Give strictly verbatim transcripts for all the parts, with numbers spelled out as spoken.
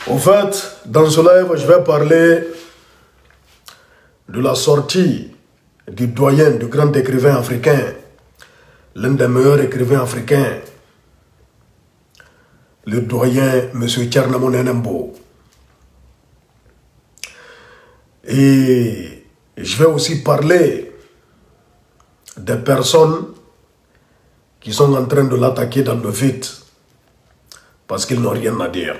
Au fait, dans ce live, je vais parler de la sortie du doyen, du grand écrivain africain, l'un des meilleurs écrivains africains, le doyen M. Thierno Monenenbo. Et je vais aussi parler des personnes qui sont en train de l'attaquer dans le vide parce qu'ils n'ont rien à dire.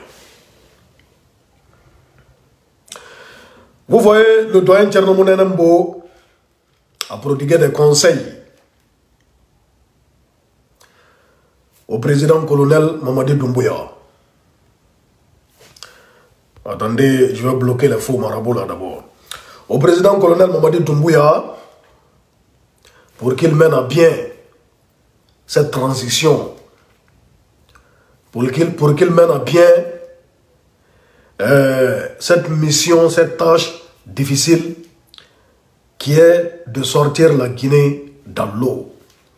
Vous voyez, le doyen Thierno Monenenbo a prodigué des conseils au président colonel Mamadi Doumbouya. Attendez, je vais bloquer les faux marabouts là d'abord. Au président colonel Mamadi Doumbouya, pour qu'il mène à bien cette transition, pour qu'il pour qu'il mène à bien euh, cette mission, cette tâche difficile qui est de sortir la Guinée dans l'eau.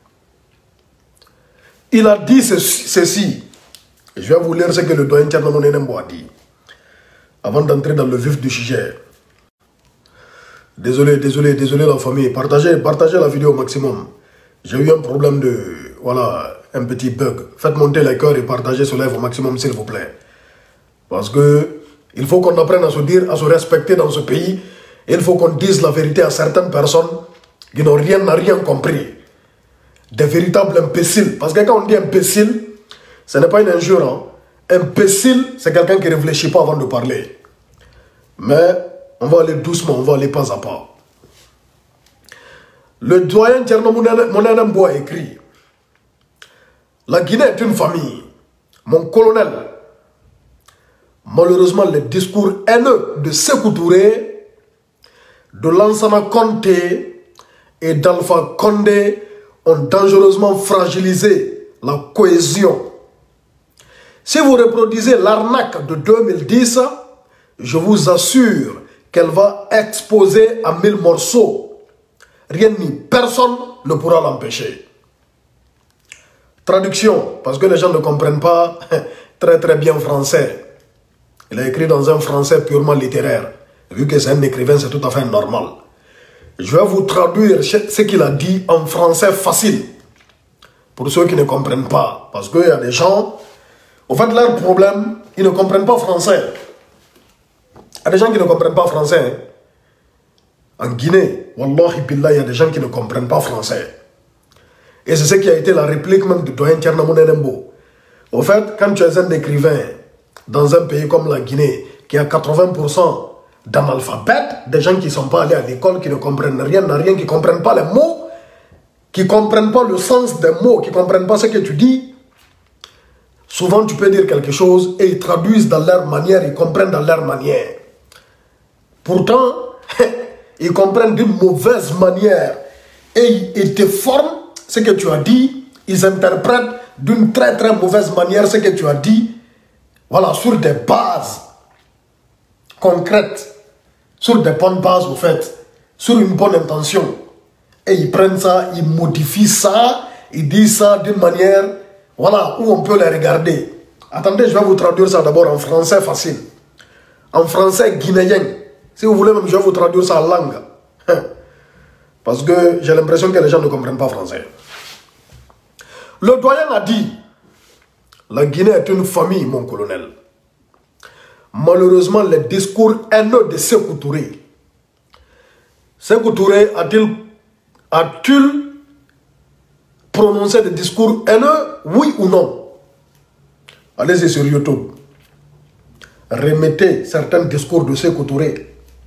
Il a dit ceci, ceci. Je vais vous lire ce que le doyen Thierno Monenenbo a dit avant d'entrer dans le vif du sujet. Désolé, désolé, désolé la famille. Partagez, partagez la vidéo au maximum. J'ai eu un problème de... Voilà, un petit bug. Faites monter les cœurs et partagez ce live au maximum, s'il vous plaît. Parce que il faut qu'on apprenne à se dire, à se respecter dans ce pays. Il faut qu'on dise la vérité à certaines personnes qui n'ont rien, rien compris. Des véritables imbéciles. Parce que quand on dit imbécile, ce n'est pas une injure. Hein. Imbécile, c'est quelqu'un qui ne réfléchit pas avant de parler. Mais on va aller doucement, on va aller pas à pas. Le doyen Thierno Monenenbo a écrit: la Guinée est une famille. Mon colonel, malheureusement, les discours haineux de Sékou Touré, de Lansana Conté et d'Alpha Condé ont dangereusement fragilisé la cohésion. Si vous reproduisez l'arnaque de deux mille dix, je vous assure qu'elle va exploser à mille morceaux. Rien ni personne ne pourra l'empêcher. Traduction, parce que les gens ne comprennent pas très très bien français. Il a écrit dans un français purement littéraire. Vu que c'est un écrivain, c'est tout à fait normal. Je vais vous traduire ce qu'il a dit en français facile. Pour ceux qui ne comprennent pas. Parce qu'il y a des gens, au fait, leur problème, ils ne comprennent pas français. Il y a des gens qui ne comprennent pas français. En Guinée, Wallahi Billah, il y a des gens qui ne comprennent pas français. Et c'est ce qui a été la réplique même du doyen Thierno Monenenbo. Au fait, quand tu es un écrivain dans un pays comme la Guinée, qui a quatre-vingts pour cent d'analphabètes, des gens qui ne sont pas allés à l'école, qui ne comprennent rien, rien, qui ne comprennent pas les mots, qui ne comprennent pas le sens des mots, qui ne comprennent pas ce que tu dis, souvent tu peux dire quelque chose et ils traduisent dans leur manière, ils comprennent dans leur manière. Pourtant, ils comprennent d'une mauvaise manière et ils te forment ce que tu as dit, ils interprètent d'une très très mauvaise manière ce que tu as dit, voilà, sur des bases concrètes, sur des bonnes bases au fait, sur une bonne intention. Et ils prennent ça, ils modifient ça, ils disent ça d'une manière, voilà, où on peut les regarder. Attendez, je vais vous traduire ça d'abord en français facile. En français guinéen. Si vous voulez même, je vais vous traduire ça en langue. Parce que j'ai l'impression que les gens ne comprennent pas français. Le doyen a dit: la Guinée est une famille, mon colonel. Malheureusement, les discours haineux de Sékou Touré. Sékou Touré a-t-il a-t-il prononcé des discours haineux, oui ou non? Allez-y sur YouTube. Remettez certains discours de Sékou Touré.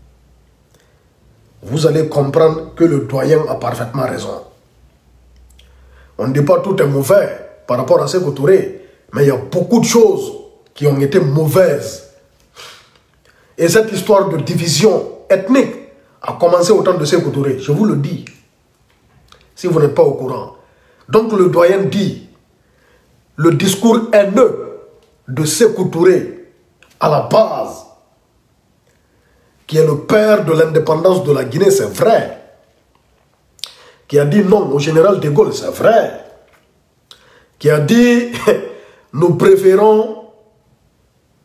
Vous allez comprendre que le doyen a parfaitement raison. On ne dit pas tout est mauvais par rapport à Sékou Touré, mais il y a beaucoup de choses qui ont été mauvaises. Et cette histoire de division ethnique a commencé au temps de Sékou Touré, je vous le dis, si vous n'êtes pas au courant. Donc le doyen dit, le discours haineux de Sékou Touré à la base, qui est le père de l'indépendance de la Guinée, c'est vrai. Qui a dit non au général de Gaulle, c'est vrai. Qui a dit nous préférons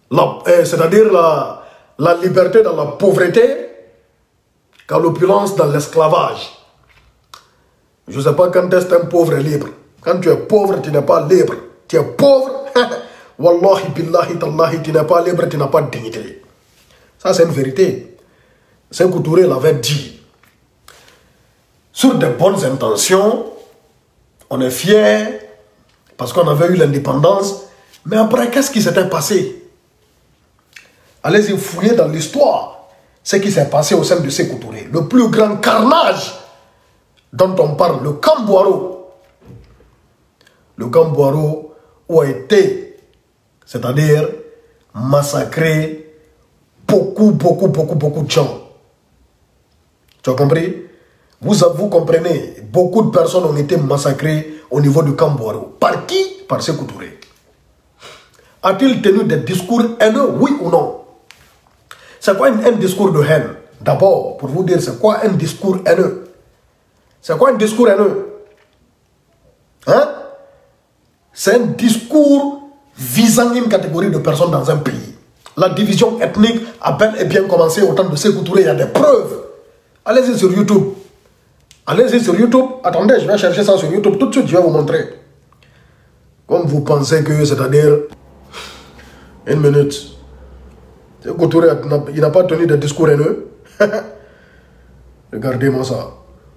eh, c'est-à-dire la, la liberté dans la pauvreté, qu'à l'opulence dans l'esclavage. Je ne sais pas quand est-ce qu'un pauvre est libre. Quand tu es pauvre, tu n'es pas libre. Tu es pauvre, wallahi billahi tallahi, tu n'es pas libre, tu n'as pas de dignité. Ça, c'est une vérité. Sékou Touré l'avait dit. Sur de bonnes intentions, on est fiers parce qu'on avait eu l'indépendance. Mais après, qu'est-ce qui s'était passé? Allez-y fouiller dans l'histoire ce qui s'est passé au sein de Sékou Touré. Le plus grand carnage dont on parle, le camp Boiro. Le camp Boiro où a été, c'est-à-dire massacré beaucoup, beaucoup, beaucoup, beaucoup de gens. Tu as compris? Vous, vous comprenez, beaucoup de personnes ont été massacrées au niveau du camp Boiro. Par qui? Par Sékou Touré. A-t-il tenu des discours haineux, oui ou non? C'est quoi un, un discours de haine? D'abord, pour vous dire, c'est quoi un discours haineux? C'est quoi un discours haineux? Hein? C'est un discours visant une catégorie de personnes dans un pays. La division ethnique a bel et bien commencé au temps de Sékou Touré. Il y a des preuves. Allez-y sur YouTube. Allez-y sur YouTube. Attendez, je vais chercher ça sur YouTube. Tout de suite, je vais vous montrer. Comme vous pensez que, c'est-à-dire... Une minute. Sékou Touré, il n'a pas tenu de discours haineux. Regardez-moi ça.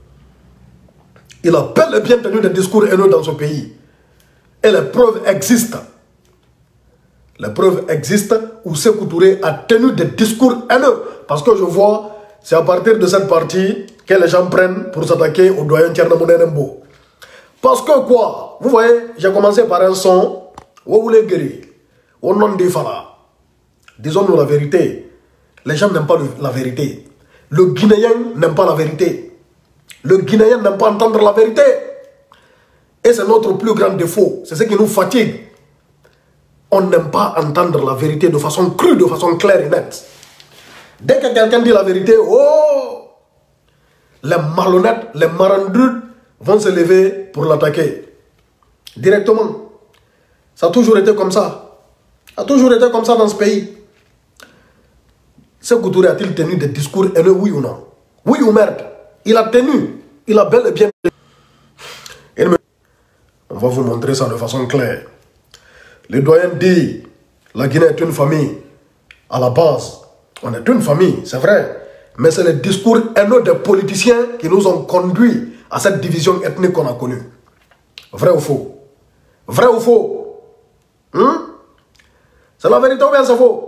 Il a bel et bien tenu des discours haineux dans ce pays. Et les preuves existent. Les preuves existent où Sékou Touré a tenu des discours haineux. Parce que je vois, c'est à partir de cette partie que les gens prennent pour s'attaquer au doyen Thierno Mounè Nembo. Parce que quoi? Vous voyez, j'ai commencé par un son. Où vous voulez guérir? Au nom des Fala. Disons-nous la vérité. Les gens n'aiment pas le, la vérité. Le Guinéen n'aime pas la vérité. Le Guinéen n'aime pas entendre la vérité. Et c'est notre plus grand défaut. C'est ce qui nous fatigue. On n'aime pas entendre la vérité de façon crue, de façon claire et nette. Dès que quelqu'un dit la vérité, oh, les malhonnêtes, les marandus vont se lever pour l'attaquer. Directement. Ça a toujours été comme ça. Ça a toujours été comme ça dans ce pays. Sékou Touré a-t-il tenu des discours haineux, oui ou non? Oui ou merde? Il a tenu. Il a bel et bien tenu. On va vous montrer ça de façon claire. Le doyen dit, la Guinée est une famille. À la base, on est une famille, c'est vrai. Mais c'est les discours haineux des politiciens qui nous ont conduits à cette division ethnique qu'on a connue. Vrai ou faux? Vrai ou faux? Hum? C'est la vérité ou bien c'est faux?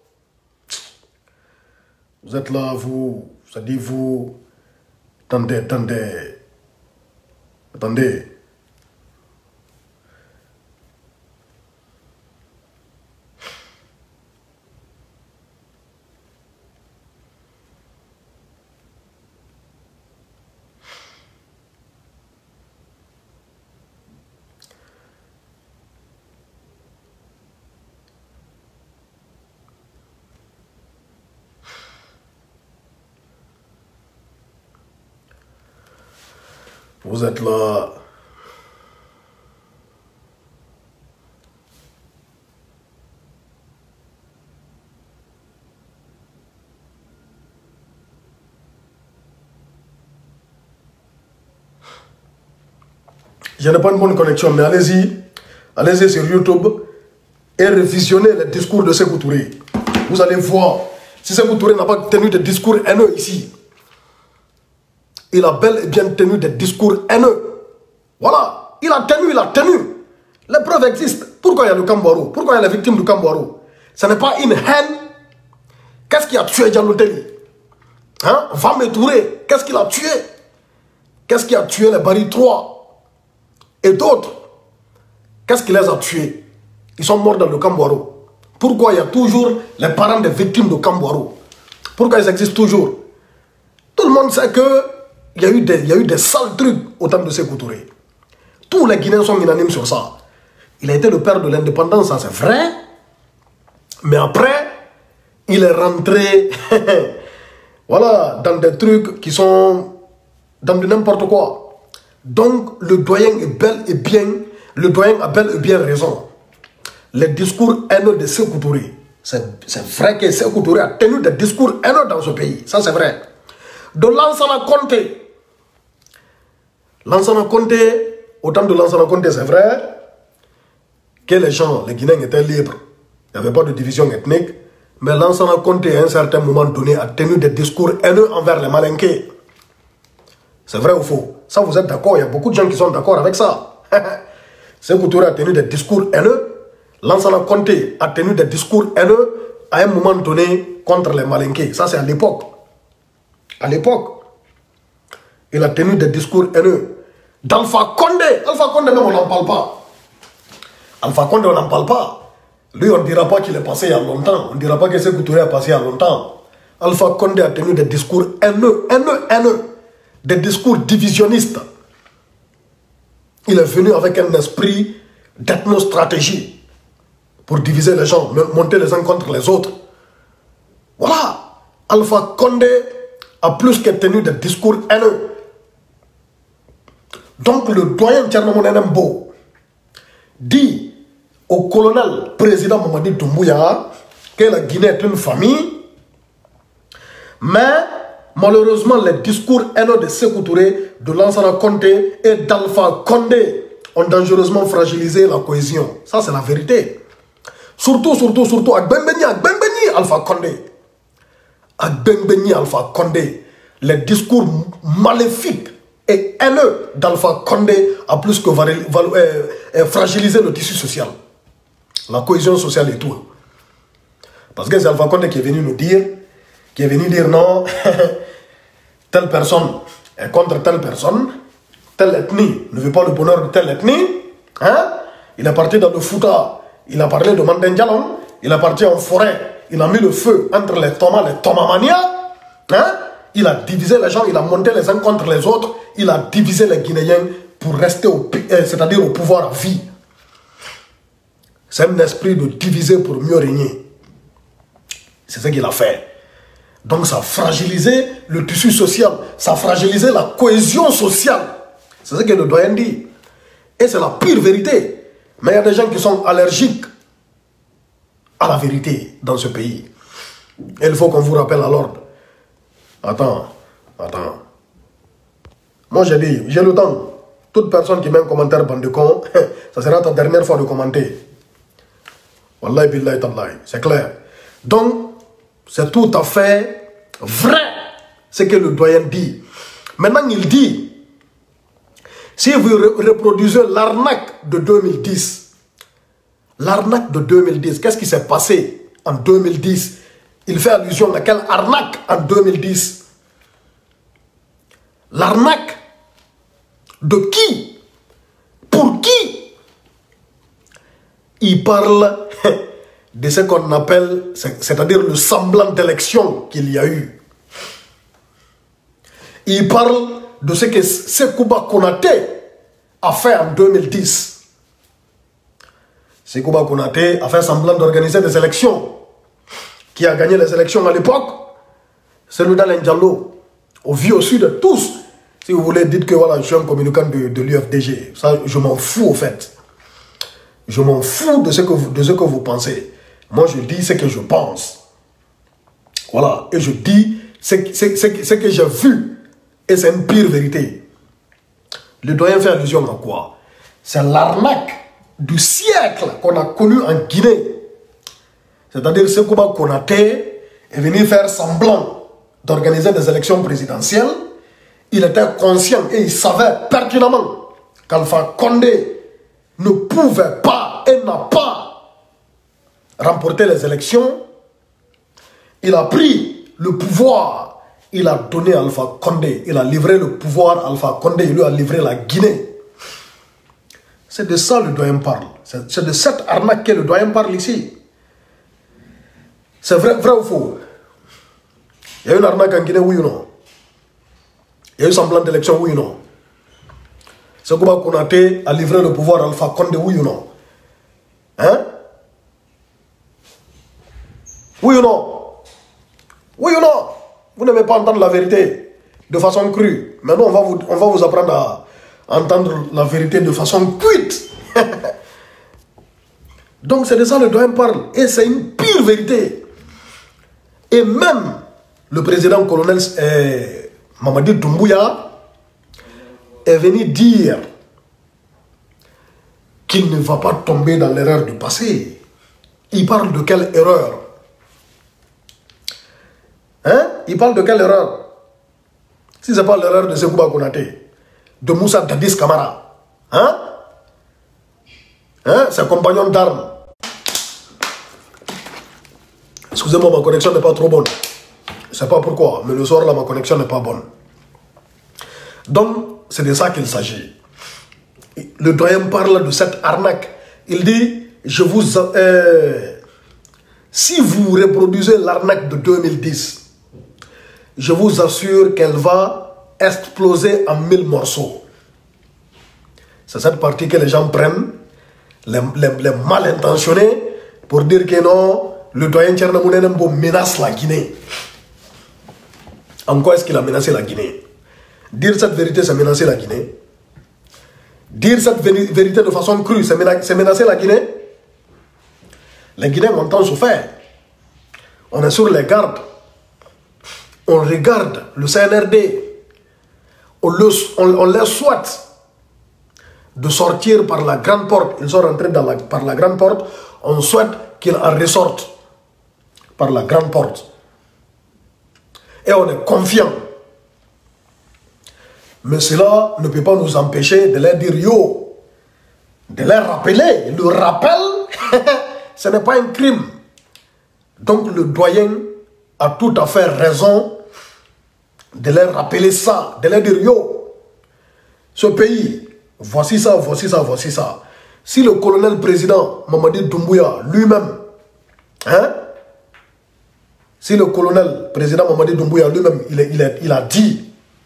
Vous êtes là, vous, ça dit vous, attendez, attendez, attendez. Vous êtes là. Je n'ai pas une bonne connexion, mais allez-y. Allez-y sur YouTube et révisionnez les discours de Sékou Touré. Vous allez voir si Sékou Touré n'a pas tenu de discours haineux ici. Il a bel et bien tenu des discours haineux. Voilà. Il a tenu, il a tenu. Les preuves existent. Pourquoi il y a le camp Boiro? Pourquoi il y a les victimes du camp Boiro? Ce n'est pas une haine. Qu'est-ce qui a tué Diallo Telli? Hein? Vamé Touré, qu'est-ce qu'il a tué? Qu'est-ce qui a tué les Barry trois? Et d'autres? Qu'est-ce qui les a tués? Ils sont morts dans le camp Boiro. Pourquoi il y a toujours les parents des victimes du camp Boiro? Pourquoi ils existent toujours? Tout le monde sait que Il y, a eu des, il y a eu des sales trucs au temps de Sékou Touré. Tous les Guinéens sont unanimes sur ça. Il a été le père de l'indépendance, ça c'est vrai. Mais après, il est rentré voilà, dans des trucs qui sont dans de n'importe quoi. Donc, le doyen est bel et bien, le doyen a bel et bien raison. Les discours haineux de Sékou Touré C'est vrai que Sékou Touré a tenu des discours haineux dans ce pays. Ça, c'est vrai. De Lansana Conté. Lansana Conté, autant de Lansana Conté, c'est vrai que les gens, les Guinéens étaient libres. Il n'y avait pas de division ethnique. Mais Lansana Conté, à un certain moment donné, a tenu des discours haineux envers les Malinqués. C'est vrai ou faux? Ça, vous êtes d'accord? Il y a beaucoup de gens qui sont d'accord avec ça. Sékou Touré a tenu des discours haineux. Lansana Conté a tenu des discours haineux à un moment donné contre les Malinqués. Ça, c'est à l'époque. À l'époque, il a tenu des discours haineux. D'Alpha Condé, Alpha Condé même, on n'en parle pas. Alpha Condé, on n'en parle pas. Lui, on ne dira pas qu'il est passé il y a longtemps. On ne dira pas que Sékou Touré est passé il y a longtemps. Alpha Condé a tenu des discours haineux, haineux, haineux. Des discours divisionnistes. Il est venu avec un esprit d'ethnostratégie pour diviser les gens, monter les uns contre les autres. Voilà. Alpha Condé a plus que tenu des discours haineux. Donc le doyen Thierno Moundé Mbow dit au colonel président Mamadi Doumbouya que la Guinée est une famille, mais malheureusement les discours haineux de Sékou Touré, de Lansana Conté et d'Alpha Condé ont dangereusement fragilisé la cohésion. Ça, c'est la vérité. Surtout, surtout, surtout, avec Benbeni, avec Benbeni, Alpha Condé. Avec Benbeni, Alpha Condé. Les discours maléfiques et haineux d'Alpha Condé a plus que euh, euh, fragilisé le tissu social. La cohésion sociale et tout. Parce que c'est Alpha Condé qui est venu nous dire, qui est venu dire non, telle personne est contre telle personne, telle ethnie ne veut pas le bonheur de telle ethnie. Hein? Il est parti dans le Fouta. Il a parlé de Mandeng Dialong, il est parti en forêt, il a mis le feu entre les Thomas, les Tomamania, hein? Il a divisé les gens, il a monté les uns contre les autres, il a divisé les Guinéens pour rester au, euh, c'est-à-dire au pouvoir à vie. C'est un esprit de diviser pour mieux régner. C'est ce qu'il a fait. Donc ça a fragilisé le tissu social, ça a fragilisé la cohésion sociale. C'est ce que le doyen dit. Et c'est la pure vérité. Mais il y a des gens qui sont allergiques à la vérité dans ce pays. Et il faut qu'on vous rappelle à l'ordre. Attends, attends. Moi j'ai dit, j'ai le temps. Toute personne qui met un commentaire bande de con, ça sera ta dernière fois de commenter. Wallahi billahi tallahi, c'est clair. Donc, c'est tout à fait vrai ce que le doyen dit. Maintenant, il dit, si vous reproduisez l'arnaque de deux mille dix, l'arnaque de deux mille dix, qu'est-ce qui s'est passé en deux mille dix? Il fait allusion à quelle arnaque en deux mille dix? L'arnaque de qui? Pour qui? Il parle de ce qu'on appelle, c'est-à-dire le semblant d'élection qu'il y a eu. Il parle de ce que Sékouba Konaté a fait en deux mille dix. Sékouba Konaté a fait semblant d'organiser des élections. Qui a gagné les élections à l'époque? C'est le Dalen Diallo. Au vu au sud de tous. Si vous voulez, dites que voilà, je suis un communicant de, de l'U F D G. Ça, je m'en fous au fait. Je m'en fous de ce, que vous, de ce que vous pensez. Moi, je dis ce que je pense. Voilà. Et je dis ce, ce, ce, ce que j'ai vu. Et c'est une pire vérité. Le doyen fait allusion à quoi? C'est l'arnaque du siècle qu'on a connu en Guinée. C'est-à-dire Sékouba Konaté est venu faire semblant d'organiser des élections présidentielles. Il était conscient et il savait pertinemment qu'Alpha Condé ne pouvait pas et n'a pas remporté les élections. Il a pris le pouvoir. Il a donné à Alpha Condé, il a livré le pouvoir à Alpha Condé, il lui a livré la Guinée. C'est de ça le doyen parle. C'est de cette arnaque que le doyen parle ici. C'est vrai, vrai ou faux? Il y a eu une arnaque en Guinée, oui ou non? Il y a eu semblant d'élection, oui ou non? Sékouba Konaté a livré le pouvoir à Alpha Condé, oui ou non? Hein? Oui ou non? Oui ou non? Vous n'aimez pas entendre la vérité de façon crue. Maintenant, on va vous, on va vous apprendre à entendre la vérité de façon cuite. Donc c'est de ça le doyen parle. Et c'est une pure vérité. Et même le président colonel euh, Mamadi Doumbouya est venu dire qu'il ne va pas tomber dans l'erreur du passé. Il parle de quelle erreur? Hein? Il parle de quelle erreur? Si ce n'est pas l'erreur de Sekouba Konaté, de Moussa Dadis Kamara, hein? Hein? Ses compagnons d'armes. Excusez-moi, ma connexion n'est pas trop bonne. Je ne sais pas pourquoi, mais le soir là, ma connexion n'est pas bonne. Donc, c'est de ça qu'il s'agit. Le doyen parle de cette arnaque. Il dit, je vous... Euh, si vous reproduisez l'arnaque de deux mille dix, je vous assure qu'elle va exploser en mille morceaux. C'est cette partie que les gens prennent, les, les, les mal intentionnés, pour dire que non, le doyen Tchernamoune Nembo menace la Guinée. En quoi est-ce qu'il a menacé la Guinée? Dire cette vérité, c'est menacer la Guinée. Dire cette vérité de façon crue, c'est menacer la Guinée. Les Guinéens ont tant souffert. On est sur les gardes. On regarde le C N R D. On, le, on, on les souhaite de sortir par la grande porte. Ils sont rentrés dans la, par la grande porte. On souhaite qu'ils en ressortent par la grande porte. Et on est confiant. Mais cela ne peut pas nous empêcher de leur dire yo, de leur rappeler. Le rappel, ce n'est pas un crime. Donc le doyen a tout à fait raison de leur rappeler ça, de leur dire yo, ce pays, voici ça, voici ça, voici ça. Si le colonel président Mamadi Doumbouya lui-même, hein, si le colonel président Mamadi Doumbouya lui-même, il, il, il a dit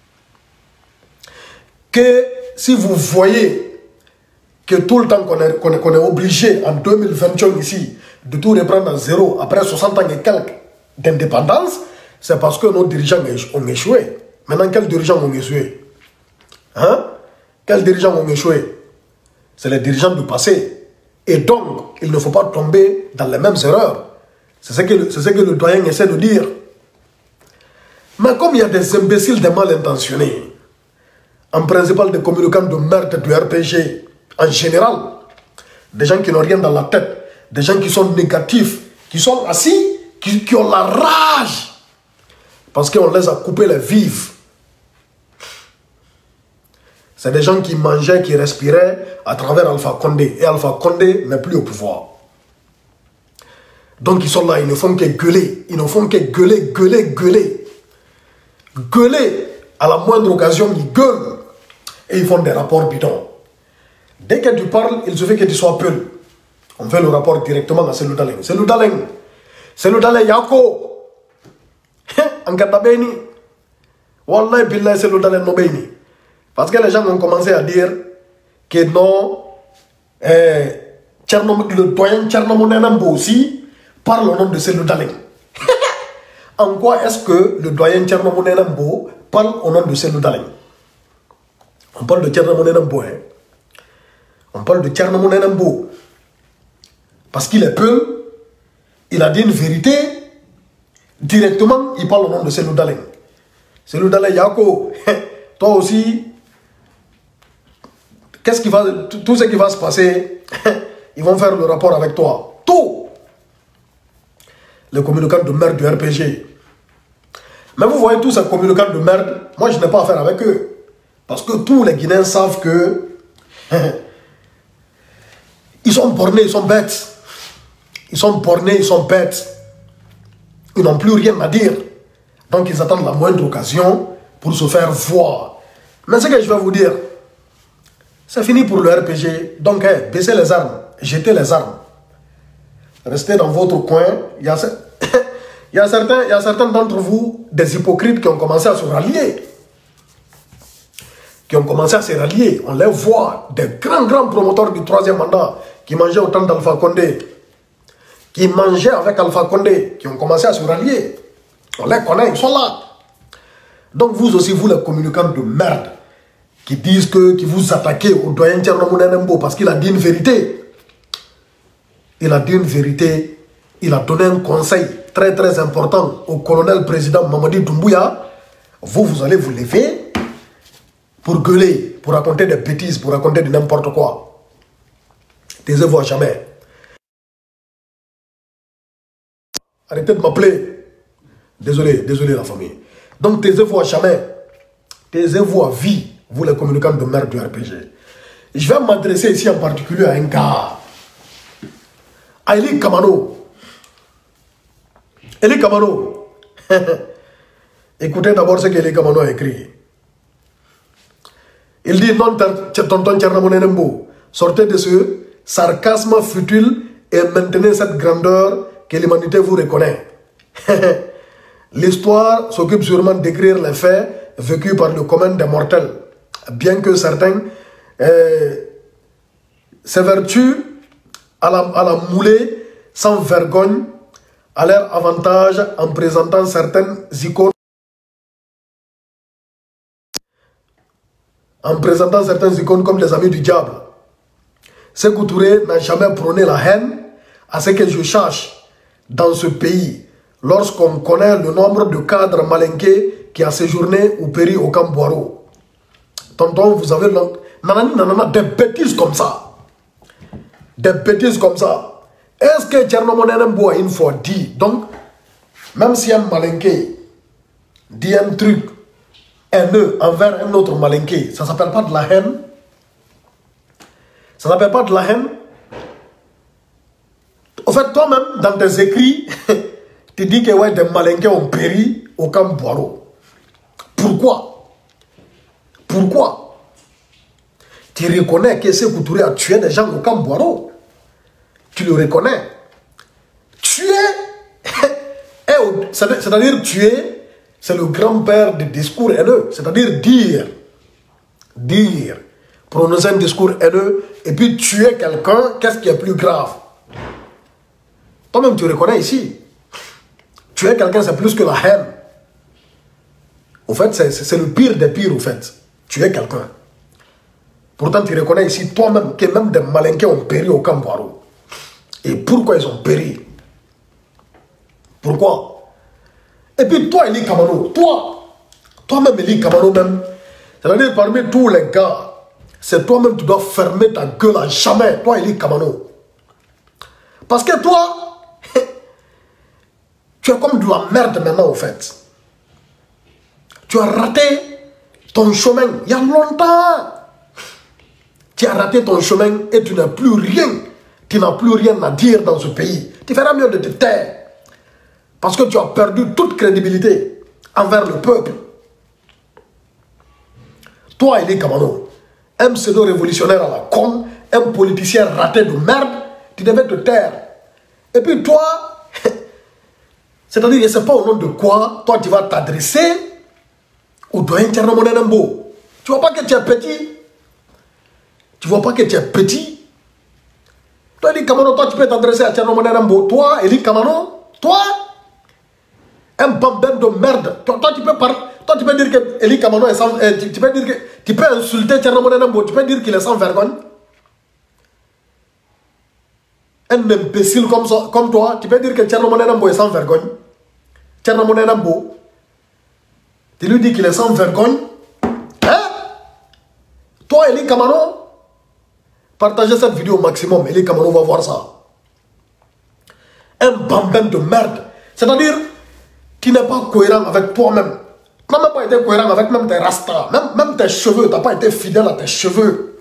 que si vous voyez que tout le temps qu'on est, qu'on est, qu'on est obligé en deux mille vingt et un ici de tout reprendre à zéro après soixante ans et quelques d'indépendance, c'est parce que nos dirigeants ont échoué. Maintenant, quels dirigeants ont échoué? Hein? Quels dirigeants ont échoué? C'est les dirigeants du passé. Et donc, il ne faut pas tomber dans les mêmes erreurs. C'est ce que, c'est ce que le doyen essaie de dire. Mais comme il y a des imbéciles, des mal intentionnés, en principal des communicants de merde du R P G, en général, des gens qui n'ont rien dans la tête, des gens qui sont négatifs, qui sont assis, qui, qui ont la rage, parce qu'on les a coupés les vifs. C'est des gens qui mangeaient, qui respiraient à travers Alpha Condé. Et Alpha Condé n'est plus au pouvoir. Donc ils sont là, ils ne font que gueuler. Ils ne font que gueuler, gueuler, gueuler. Gueuler. À la moindre occasion, ils gueulent. Et ils font des rapports bidons. Dès que tu parles, il suffit que tu sois peul. On fait le rapport directement à Selou Daleng. Selou Daleng. Selou Daleng Yako. En Katabeni. Wallah billah Selou Daleng no Beni. Parce que les gens ont commencé à dire que non, eh, le doyen Tchernomoune Nembo aussi parle au nom de Selou Daleng. En quoi est-ce que le doyen Tchernomoune Nembo parle au nom de Selou Daleng? On parle de Tchernomoune Nembo. Hein? On parle de Tchernomoune Nembo. Parce qu'il est peu, il a dit une vérité, directement, il parle au nom de Selou Daleng. Selou Daleng Yako, toi aussi, qu'est-ce qui va, tout ce qui va se passer, ils vont faire le rapport avec toi. Tout. Les communicants de merde du R P G. Mais vous voyez tous ces communicants de merde, moi je n'ai pas affaire avec eux. Parce que tous les Guinéens savent que ils sont bornés, ils sont bêtes. Ils sont bornés, ils sont bêtes. Ils n'ont plus rien à dire. Donc ils attendent la moindre occasion pour se faire voir. Mais ce que je vais vous dire, c'est fini pour le R P G. Donc, hey, baissez les armes, jetez les armes. Restez dans votre coin. Il y a, il y a certains, il y a certains d'entre vous, des hypocrites qui ont commencé à se rallier. Qui ont commencé à se rallier. On les voit, des grands, grands promoteurs du troisième mandat qui mangeaient autant d'Alpha Condé, qui mangeaient avec Alpha Condé, qui ont commencé à se rallier. On les connaît, ils sont là. Donc vous aussi, vous les communicants de merde, qui disent que, qui vous attaquez au doyen Tchernomoune Nembo parce qu'il a dit une vérité. il a dit une vérité, il a donné un conseil très très important au colonel président Mamadi Doumbouya. Vous, vous allez vous lever pour gueuler, pour raconter des bêtises, pour raconter de n'importe quoi. Taisez-vous à jamais. Arrêtez de m'appeler. Désolé, désolé la famille. Donc taisez-vous à jamais. Taisez-vous à vie, vous les communicants de merde du R P G. Je vais m'adresser ici en particulier à un gars. À Eli Kamano. Eli Kamano. Écoutez d'abord ce qu'Eli Kamano a écrit. Il dit non, tonton Tchernamonenembo, sortez de ce sarcasme futile et maintenez cette grandeur que l'humanité vous reconnaît. L'histoire s'occupe sûrement d'écrire les faits vécus par le commun des mortels, bien que certains euh, s'évertuent à la, à la mouler sans vergogne à leur avantage en présentant certaines icônes en présentant certaines icônes comme les amis du diable. Sékou Touré n'a jamais prôné la haine à ce que je cherche dans ce pays lorsqu'on connaît le nombre de cadres malinqués qui a séjourné ou péri au camp Boiro. Tonton, vous avez nanani, nanana, des bêtises comme ça. Des bêtises comme ça. Est-ce que Tchernomonenembo a une fois dit, donc, même si un malinqué dit un truc haineux envers un autre malinqué, ça ne s'appelle pas de la haine? Ça ne s'appelle pas de la haine? En fait, toi-même, dans tes écrits, tu dis que ouais, des malinqués ont péri au camp Boiro. Pourquoi? Pourquoi? Tu reconnais que Sékou Touré a tué des gens au camp Boiro. Tu le reconnais. Tuer, c'est-à-dire tuer, c'est le grand-père du discours haineux. C'est-à-dire dire, dire, prononcer un discours haineux et puis tuer quelqu'un, qu'est-ce qui est plus grave? Toi-même, tu reconnais ici. Tuer quelqu'un, c'est plus que la haine. Au fait, c'est le pire des pires, au fait. Tuer quelqu'un. Pourtant, tu reconnais ici, toi-même, que même des malinqués ont péri au camp Boiro. Et pourquoi ils ont péri? Pourquoi? Et puis toi, Eli Kamano, toi, toi-même, Eli Kamano, même, c'est-à-dire parmi tous les gars, c'est toi-même qui dois fermer ta gueule à jamais, toi, Eli Kamano. Parce que toi, tu es comme de la merde maintenant, au fait. Tu as raté ton chemin il y a longtemps. Tu as raté ton chemin et tu n'as plus rien. Tu n'as plus rien à dire dans ce pays. Tu feras mieux de te taire. Parce que tu as perdu toute crédibilité envers le peuple. Toi, Eli Kamano, un pseudo-révolutionnaire à la con, un politicien raté de merde, tu devais te taire. Et puis toi, c'est-à-dire, je ne sais pas au nom de quoi, toi tu vas t'adresser au doyen Tchernomonenembo. Tu ne vois pas que tu es petit? Tu ne vois pas que tu es petit? Toi, Eli Kamano, toi tu peux t'adresser à Tchernomonenembo. Toi, Eli Kamano, toi, un bambin de merde. Toi, toi, tu peux parler. Toi, tu peux dire que Eli Kamano est sans... Euh, tu, tu peux dire que... Tu peux insulter Tchernomonenembo. Tu peux dire qu'il est sans vergogne. Un imbécile comme, ça, comme toi, tu peux dire que Tchernomonenembo est sans vergogne. Tchernomonenembo. Tu lui dis qu'il est sans vergogne. Hein? Toi, Eli Kamano, partagez cette vidéo au maximum. Eli Kamano va voir ça. Un bambin de merde. C'est-à-dire, tu n'es pas cohérent avec toi-même. Tu n'as même pas été cohérent avec même tes rastas. Même, même tes cheveux. Tu n'as pas été fidèle à tes cheveux.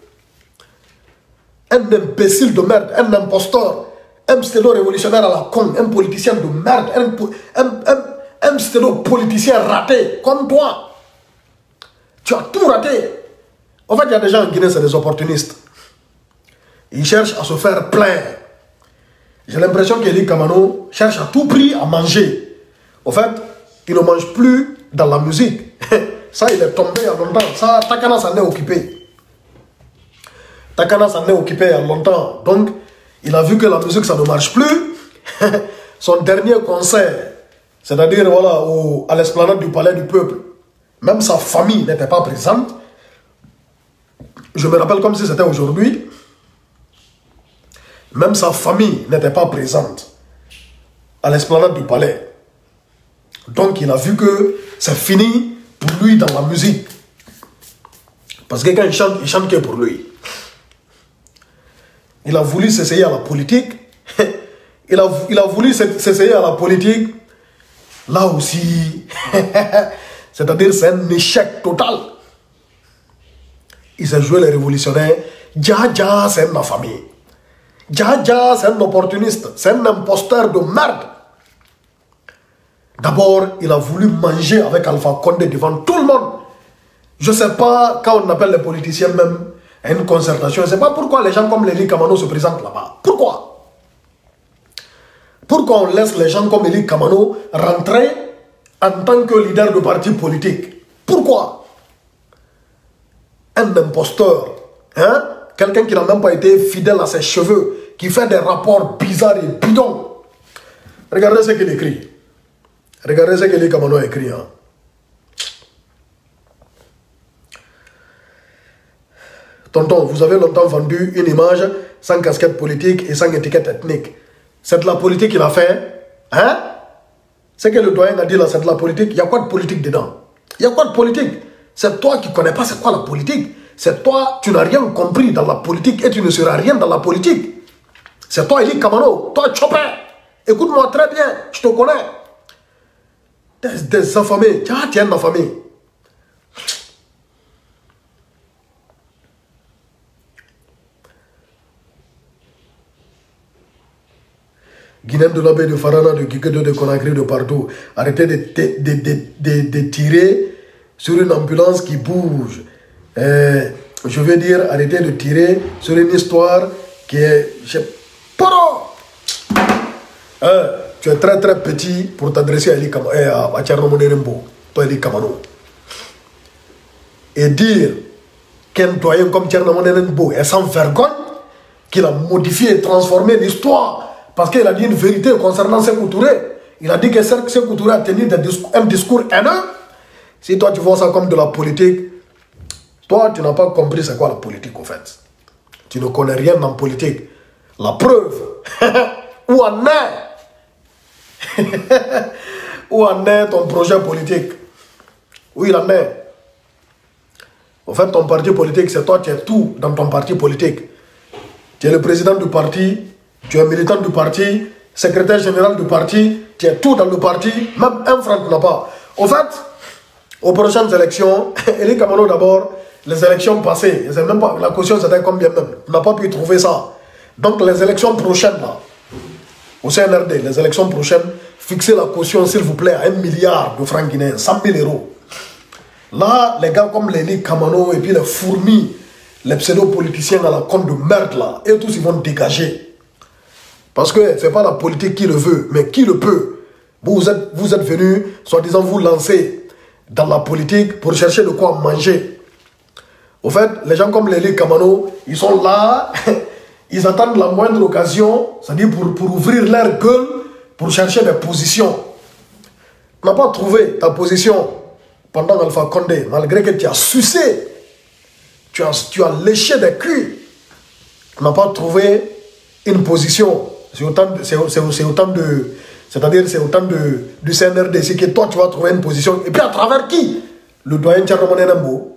Un imbécile de merde. Un imposteur. Un pseudo-révolutionnaire à la con. Un politicien de merde. Un, un, un, un pseudo-politicien raté. Comme toi. Tu as tout raté. En fait, il y a des gens en Guinée, c'est des opportunistes. Ils cherchent à se faire plaire. J'ai l'impression qu'Eli Kamano cherche à tout prix à manger. Au fait, il ne mange plus dans la musique. Ça, il est tombé il y a longtemps. Ça, Takana s'en est occupé. Takana s'en est occupé il y a longtemps. Donc, il a vu que la musique, ça ne marche plus. Son dernier concert, c'est-à-dire voilà, au, à l'esplanade du Palais du Peuple, même sa famille n'était pas présente. Je me rappelle comme si c'était aujourd'hui. Même sa famille n'était pas présente à l'esplanade du palais. Donc il a vu que c'est fini pour lui dans la musique. Parce que quand il chante, il chante que pour lui. Il a voulu s'essayer à la politique. Il a, il a voulu s'essayer à la politique. Là aussi, c'est-à-dire c'est un échec total. Il s'est joué les révolutionnaires. Dja Dja, c'est un affamé. Dja Dja, c'est un opportuniste. C'est un imposteur de merde. D'abord, il a voulu manger avec Alpha Condé devant tout le monde. Je ne sais pas, quand on appelle les politiciens même à une concertation, je ne sais pas pourquoi les gens comme Lely Kamano se présentent là-bas. Pourquoi? Pourquoi on laisse les gens comme Lely Kamano rentrer en tant que leader de parti politique? Pourquoi? Un imposteur, hein? Quelqu'un qui n'a même pas été fidèle à ses cheveux, qui fait des rapports bizarres et bidons. Regardez ce qu'il écrit. Regardez ce que Lely Kamano a écrit. Hein. Tonton, vous avez longtemps vendu une image sans casquette politique et sans étiquette ethnique. C'est de la politique qu'il a fait. Hein? Ce que le doyen a dit là, c'est de la politique. Il y a quoi de politique dedans? Il y a quoi de politique? C'est toi qui ne connais pas c'est quoi la politique. C'est toi, tu n'as rien compris dans la politique et tu ne seras rien dans la politique. C'est toi, Lely Kamano. Toi, Chopin. Écoute-moi très bien, je te connais. Des, des affamés. Tiens, tiens, ma famille. Guinéen de la baie de Farana, de Kikedo, de Conakry, de partout. Arrêtez de, de, de, de, de, de tirer sur une ambulance qui bouge. Euh, je veux dire, arrêtez de tirer sur une histoire qui est... Je... Pardon! Euh, tu es très très petit pour t'adresser à Lely Kamano, à, à Thierno Monerembo, toi Lely Kamano. Et dire qu'un doyen comme Thierno Monerembo est sans vergogne, qu'il a modifié et transformé l'histoire. Parce qu'il a dit une vérité concernant Sékou Touré. Il a dit que Sékou Touré a tenu discours, un discours haineux. Si toi tu vois ça comme de la politique, toi tu n'as pas compris c'est quoi la politique au fait. Tu ne connais rien en politique. La preuve, où en est Où en est ton projet politique? Où il en est? Au fait, ton parti politique, c'est toi, tu es tout dans ton parti politique. Tu es le président du parti. Tu es militant du parti, secrétaire général du parti, tu es tout dans le parti, même un franc tu n'as pas. Au fait, aux prochaines élections, Lely Kamano d'abord, les élections passées, même pas, la caution c'était combien même, on n'a pas pu trouver ça. Donc les élections prochaines là, au C N R D, les élections prochaines, fixez la caution s'il vous plaît à un milliard de francs guinéens, cent mille euros. Là, les gars comme Lely Kamano et puis les fourmis, les pseudo-politiciens à la compte de merde là, et tous ils vont dégager. Parce que ce n'est pas la politique qui le veut, mais qui le peut. Vous êtes, vous êtes venus, soi-disant, vous lancer dans la politique pour chercher de quoi manger. Au fait, les gens comme Lely Kamano, ils sont là, ils attendent la moindre occasion, c'est-à-dire pour, pour ouvrir leur gueule, pour chercher des positions. Tu n'as pas trouvé ta position pendant Alpha Condé, malgré que tu as sucé, tu as, tu as léché des culs. Tu n'as pas trouvé une position. C'est autant de, c'est, c'est, c'est autant de, c'est-à-dire c'est autant de, du C N R D, c'est que toi tu vas trouver une position. Et puis à travers qui? Le doyen Thierno Monerembo.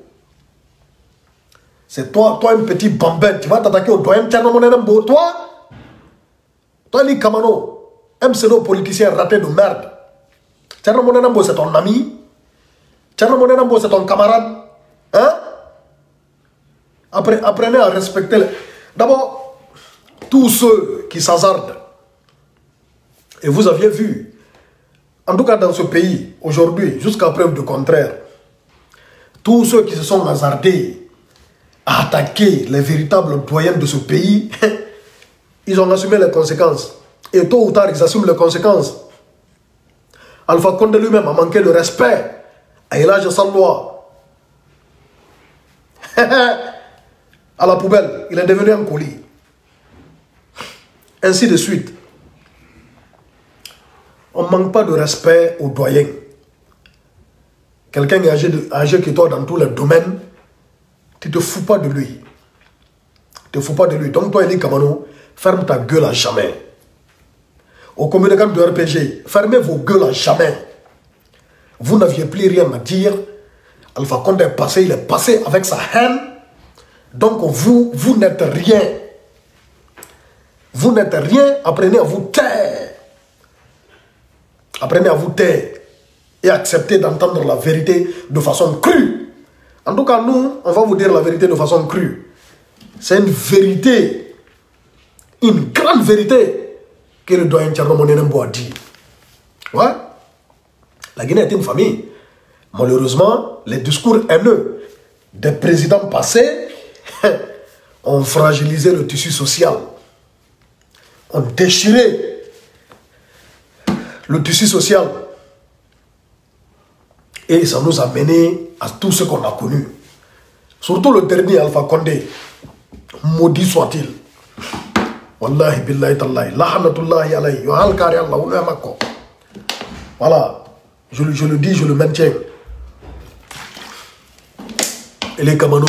C'est toi, toi un petit bambin, tu vas t'attaquer au doyen Thierno Monerembo. Toi, toi Lely Kamano, un pseudo-politicien raté de merde. Thierno Monerembo c'est ton ami. Thierno Monerembo c'est ton camarade. Hein? Après, apprenez à respecter les... D'abord, tous ceux qui s'hasardent, et vous aviez vu, en tout cas dans ce pays, aujourd'hui, jusqu'à preuve du contraire, tous ceux qui se sont hasardés à attaquer les véritables doyens de ce pays, ils ont assumé les conséquences. Et tôt ou tard, ils assument les conséquences. Alpha Condé lui-même a manqué de respect à El Hadji Salloa. À la poubelle, il est devenu un colis. Ainsi de suite. On ne manque pas de respect aux doyens. Quelqu'un est âgé, de, âgé que toi dans tous les domaines, tu ne te fous pas de lui. te fous pas de lui. Donc toi, Eli Kamano, ferme ta gueule à jamais. Au communicant de R P G, fermez vos gueules à jamais. Vous n'aviez plus rien à dire. Alpha Condé est passé, il est passé avec sa haine. Donc vous, vous n'êtes rien. Vous n'êtes rien, apprenez à vous taire. Apprenez à vous taire. Et acceptez d'entendre la vérité de façon crue. En tout cas, nous, on va vous dire la vérité de façon crue. C'est une vérité. Une grande vérité que le doyen Thierno Moundé Nembo a dit. Ouais. La Guinée est une famille. Malheureusement, les discours haineux des présidents passés ont fragilisé le tissu social. Ont déchiré le tissu social. Et ça nous a mené à tout ce qu'on a connu. Surtout le dernier Alpha Condé. Maudit soit-il. Wallahi billahi tallahi. Lahanatullahi alayhi. Voilà. Je, je le dis, je le maintiens. Et les Kamano,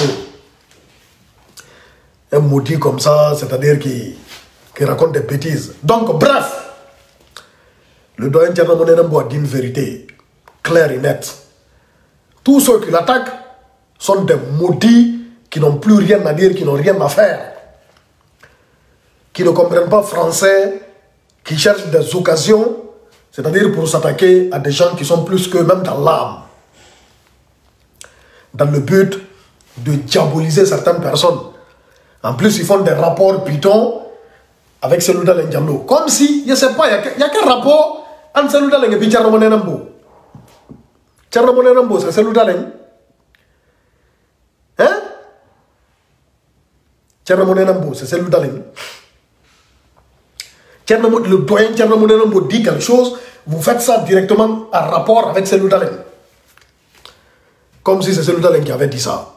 un maudit comme ça, c'est-à-dire qui, qui raconte des bêtises. Donc, bref, le doyen Thierno Moundé Nembo a dit une vérité claire et nette. Tous ceux qui l'attaquent sont des maudits qui n'ont plus rien à dire, qui n'ont rien à faire, qui ne comprennent pas français, qui cherchent des occasions, c'est-à-dire pour s'attaquer à des gens qui sont plus qu'eux-mêmes dans l'âme, dans le but de diaboliser certaines personnes. En plus, ils font des rapports pitons avec Selouda Diallo. Comme si, je ne sais pas, il n'y a qu'un rapport entre Selouda et puis Thierno Moundé Nembo. Thierno Moundé Nembo, c'est Selouda Diallo. Hein? Thierno Moundé Nembo, c'est Selouda Diallo. Le doyen Thierno Moundé Nembo dit quelque chose, vous faites ça directement en rapport avec Selouda Diallo. Comme si c'est Selouda Diallo qui avait dit ça.